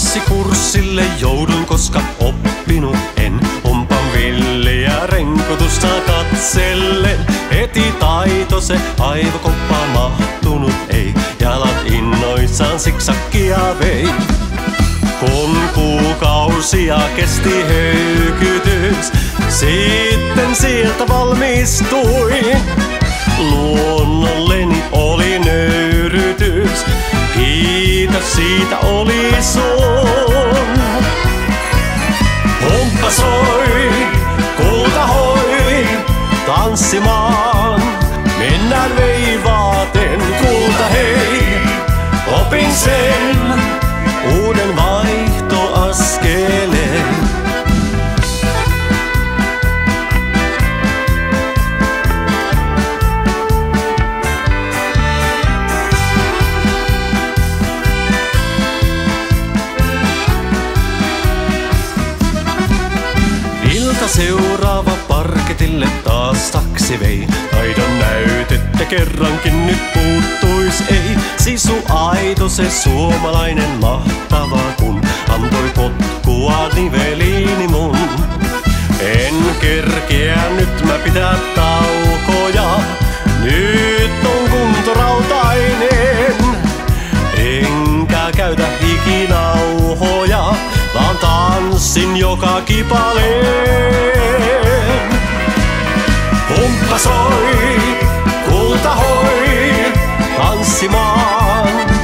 Tanssikurssille joudun, koska oppinut en. Humpan villiä renkutusta katsellen. Heti taito se aivokoppa mahtunut ei. Jalat innoissaan siksakkia vei. Kun kuukausia kesti höykytys, sitten sieltä valmistuin. Luonnolleni oli nöyrytys, kiitos siitä oli sun. Humppa soi, kulta hoi, tanssimaan. Mennään veivaaten, kulta hei, opin sen uuden vaihtoaskeleen. Seuraava parketille taas taksi vei. Taidon näytettä kerrankin nyt puuttuis ei. Sisu aito se suomalainen mahtava, kun antoi potkua niveliini mun. En kerkeä nyt mä pitää taukoja, nyt on kunto rautainen. Enkä käytä hikinauhoja, vaan tanssin joka kipaleen. Humppa soi, kulta hoi, tanssimaan.